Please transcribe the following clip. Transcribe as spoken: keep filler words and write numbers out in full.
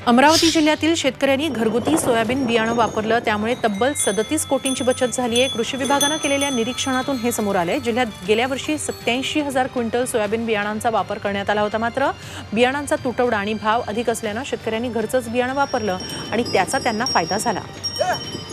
अमरावती जिल्ह्यातील शेतकऱ्यांनी घरगुती सोयाबीन बियाणं वापरलं, त्यामुळे तब्बल सदतीस कोटींची बचत झाली आहे। कृषी विभागाने केलेल्या निरीक्षणातून हे समोर आले। जिल्ह्यात गेल्या वर्षी सत्याऐंशी हजार क्विंटल सोयाबीन बियाणांचा वापर करण्यात आला होता। मात्र बियाणांचा तुटवडा आणि भाव अधिक असल्याने शेतकऱ्यांनी घरचंच बियाणं वापरलं आणि त्याचा त्यांना फायदा झाला।